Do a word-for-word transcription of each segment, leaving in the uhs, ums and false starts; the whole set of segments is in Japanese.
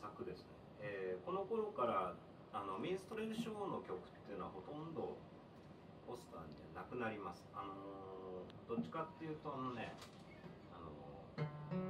作ですね、えー、この頃からあのミンストレルショーの曲っていうのはほとんどポスターにはなくなります。あのー、どっちかっていうとあのね、あの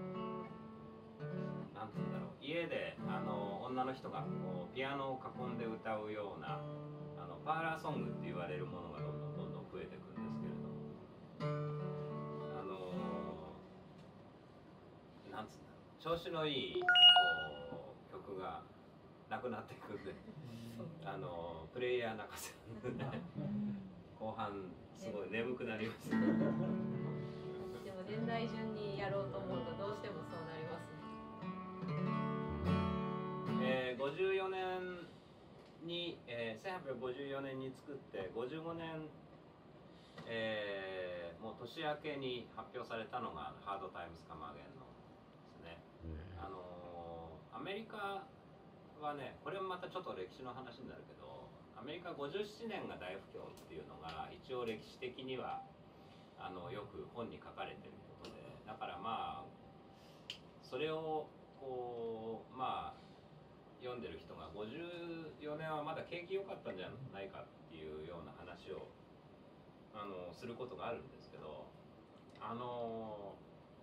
ー、なんて言うんだろう、家で、あのー、女の人がこうピアノを囲んで歌うようなあのパーラーソングって言われるものがどんどんどんどん増えていくんですけれども、あのー、なんつうんだろう、調子のいいこう曲がなくなっていくんで、あのプレイヤー泣かせるんで後半すごい眠くなります。でも年代順にやろうと思うとどうしてもそうなりますね。えー、ごじゅうよねんに、えー、せんはっぴゃくごじゅうよねんに作ってごじゅうごねん、えー、もう年明けに発表されたのが「ハードタイムスカムアゲン」のですね。あのー、アメリカはね、これもまたちょっと歴史の話になるけど、アメリカごじゅうななねんが大不況っていうのが一応歴史的にはあのよく本に書かれてることで、だからまあそれをこうまあ読んでる人がごじゅうよねんはまだ景気良かったんじゃないかっていうような話をあのすることがあるんですけど、あの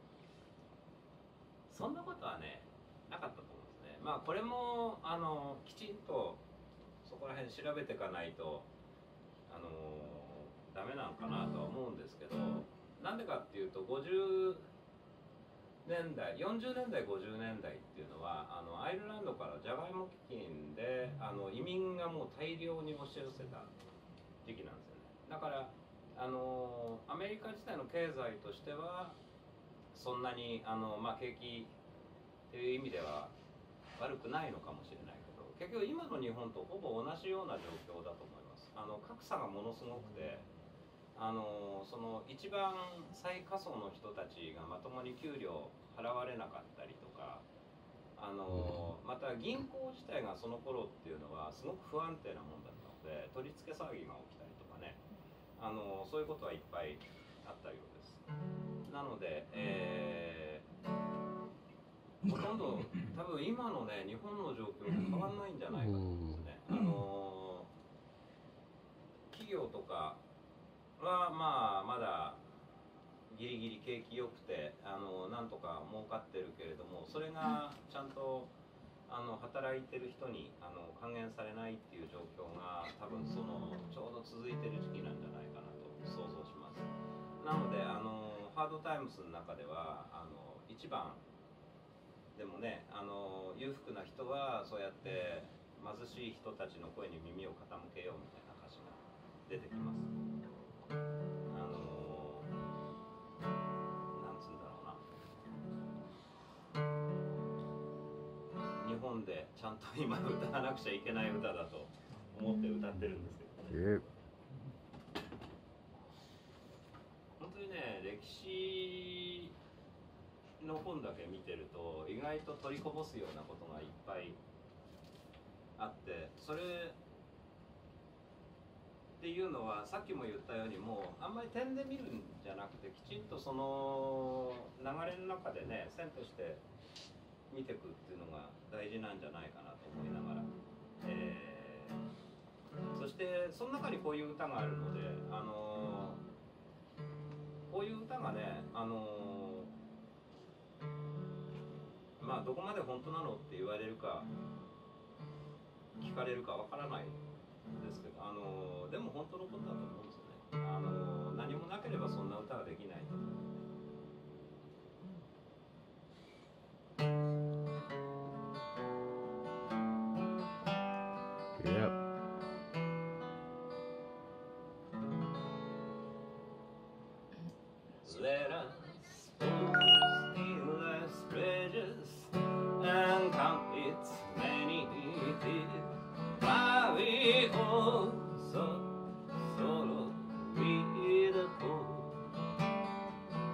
そんなことはねなかったと思うんですね。まあこれもあのきちんとそこら辺調べていかないとあのダメなのかなとは思うんですけど、なんでかっていうとごじゅうねんだいよんじゅうねんだいごじゅうねんだいっていうのはあのアイルランドからジャガイモ基金であの移民がもう大量に押し寄せた時期なんですよね。だからあのアメリカ自体の経済としてはそんなにあの、まあ、景気っていう意味では悪くないのかもしれないけど、結局今の日本とほぼ同じような状況だと思います。あの格差がものすごくて、あのその一番最下層の人たちがまともに給料払われなかったりとか、あのまた銀行自体がその頃っていうのはすごく不安定なもんだったので取り付け騒ぎが起きたりとかね、あのそういうことはいっぱいあったようです。なので、えー、ほとんど多分今のね日本の状況と変わらないんじゃないかと思うんですね。あの企業とかはまあまだギリギリ景気良くてあのなんとか儲かってるけれども、それがちゃんとあの働いてる人にあの還元されないっていう状況が多分そのちょうど続いてる時期なんじゃないかなと想像します。なのであのハードタイムスの中ではあの一番でもね、あの裕福な人はそうやって貧しい人たちの声に耳を傾けようみたいな歌詞が出てきます。あのなんつうんだろうな、日本でちゃんと今歌わなくちゃいけない歌だと思って歌ってるんですけどね。本当にね、歴史の本だけ見てると意外と取りこぼすようなことがいっぱいあって、それっていうのはさっきも言ったようにもうあんまり点で見るんじゃなくて、きちんとその流れの中でね線として見ていくっていうのが大事なんじゃないかなと思いながら、えー、そしてその中にこういう歌があるので、あのー、こういう歌がね、あのー、まあどこまで本当なのって言われるか聞かれるかわからないですけど、あのでも本当のことだと思うんですよね。あの何もなければそんな歌はできないと。 Yep. Let us pause in less treasures and count its many tears, while we also solo with the poor.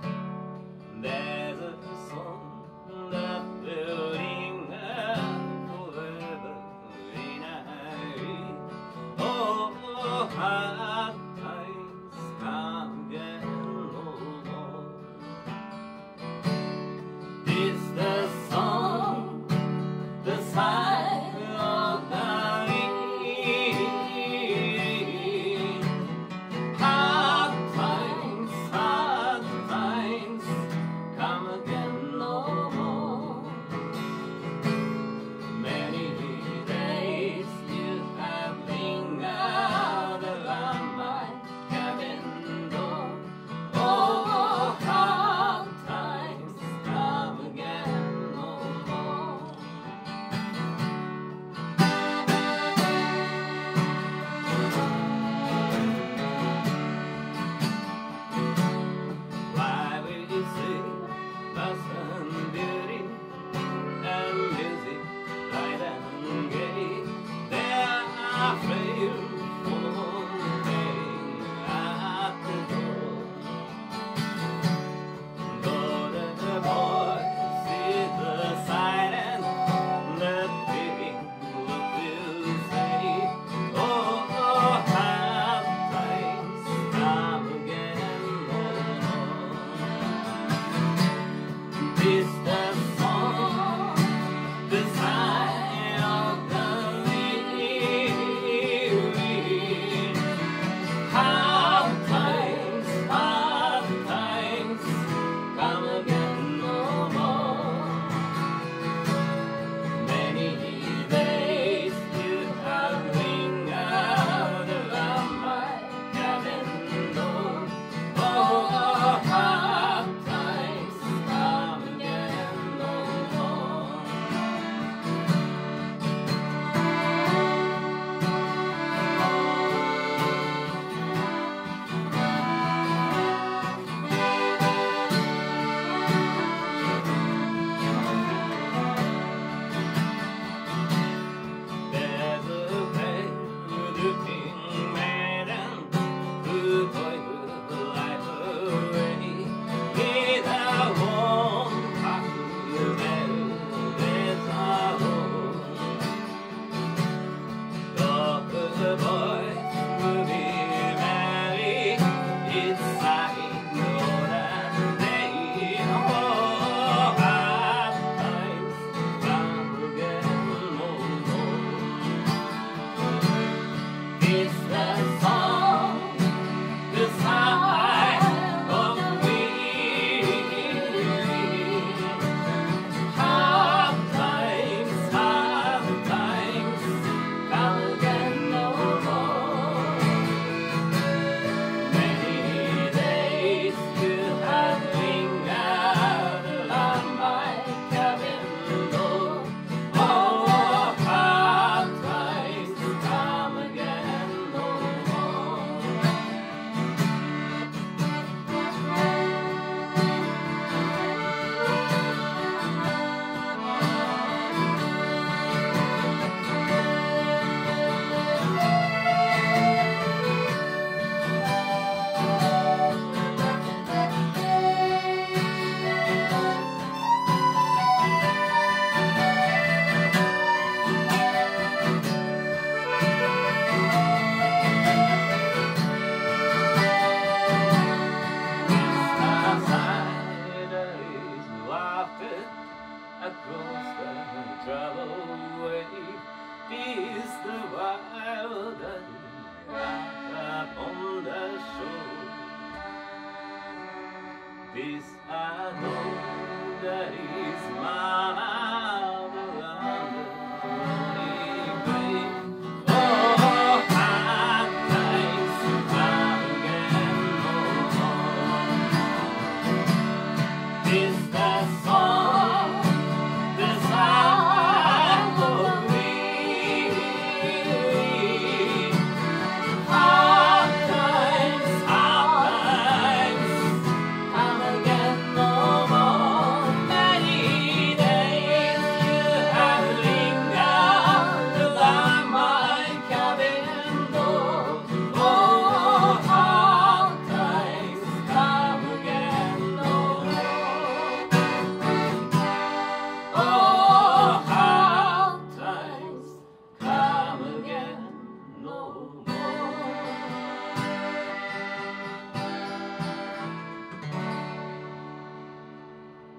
across the troubled wave. Peace the wild upon the shore. This I know that is my motherland. Oh, hard times come again no more. This the song, the song of me. Hard times, hard times come again no more. Many days you have lingered around my cabin door. Oh, hard times come again no more. Oh, hard times come again no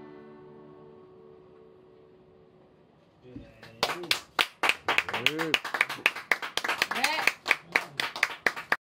more. うん